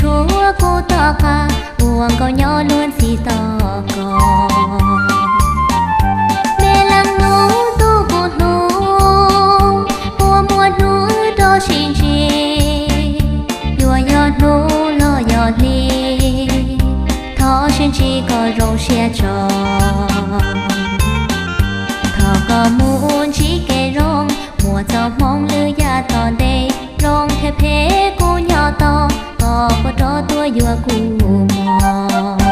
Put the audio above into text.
chúa cô to ca uống có nhỏ luôn xì to cò mẹ lăng nú tu bột nú mua nú đo xin chi yua yọ nú lo yọ li thọ xin chi có rong xe trò thọ có muốn chỉ kê rong mùa gió mong lư ya to đây rong phê phê cô nhỏ to có đó tua yua cu mò